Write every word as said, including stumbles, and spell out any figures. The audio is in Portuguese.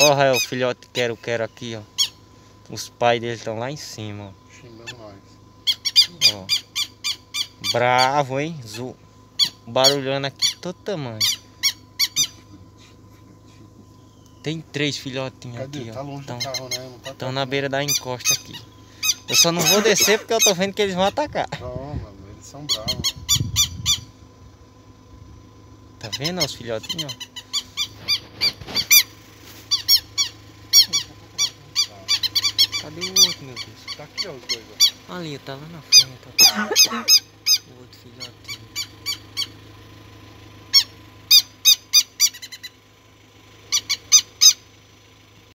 Olha é o filhote quero-quero aqui, ó. Os pais deles estão lá em cima, ó. Xingando nós. Ó. Bravo, hein? Zu... Barulhando aqui todo tamanho. Tem três filhotinhos. Cadê? Aqui, Tá ó. longe Tão, do carro, né? Não tá Estão perto, na não. beira da encosta aqui. Eu só não vou descer porque eu tô vendo que eles vão atacar. Não, mano, eles são bravos. Tá vendo os filhotinhos, ó? Cadê o outro, meu Deus? Tá aqui, ó, os dois, ó. Ali, tá lá na frente, ó.